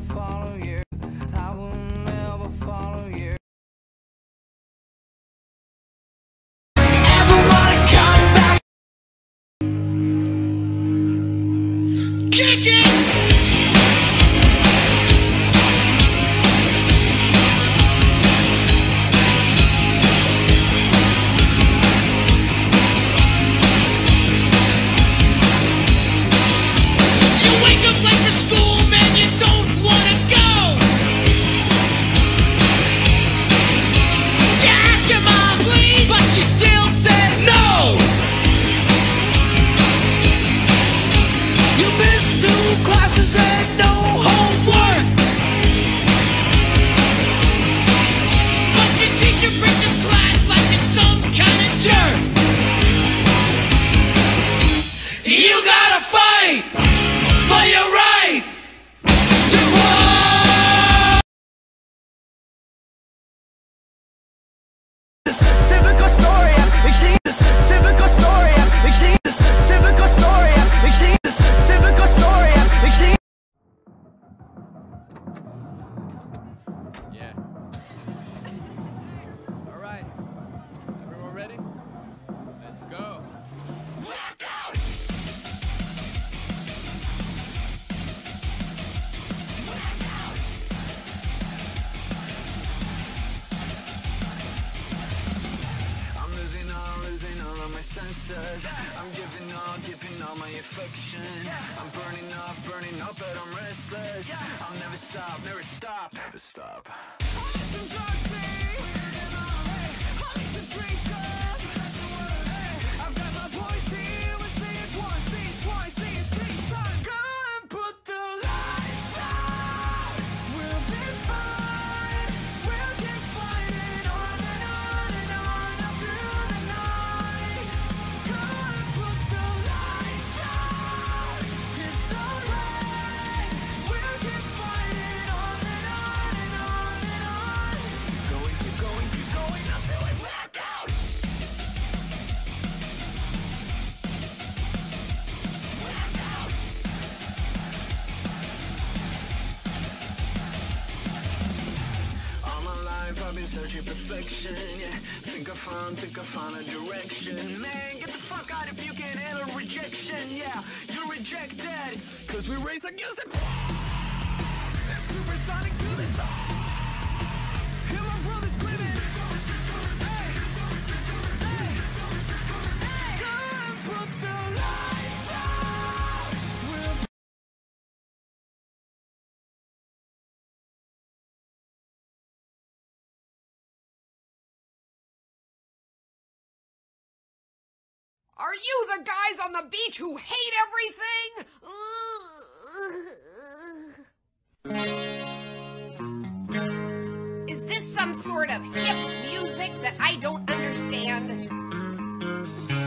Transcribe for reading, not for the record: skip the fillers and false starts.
follow you. I will never follow you. Ever wanna come back? Kick it! Classes and no homework. But your teacher preaches class like it's some kind of jerk. You gotta fight for your right to grow. It's a typical story. It's a typical story. It's a typical story. It's a typical story. Yeah. All right. Everyone ready? Let's go. Blackout! Blackout! I'm losing all of my senses. I'm giving all my affection. I'm burning up, but I'm restless. I'll never stop, never stop, never stop. Some dark days, I need some drink up. I've got my voice here, we'll say it once, say it twice, say it 3 times. Go and put the lights out. We'll be fine. We'll keep fighting on and on and on up through the night. Go and put the lights out. It's alright. We'll keep fighting on and on and on and on. Keep going until we black out. Black out. All my life I've been searching perfection, yeah. Think I found a direction. Man, get the fuck out if you can't handle rejection, yeah. You're rejected. Cause we race against the supersonic to the top. Hear my brother screaming. Hey, hey, go and put the lights out. We'll Are you the guys on the beach who hate everything? Is this some sort of hip music that I don't understand?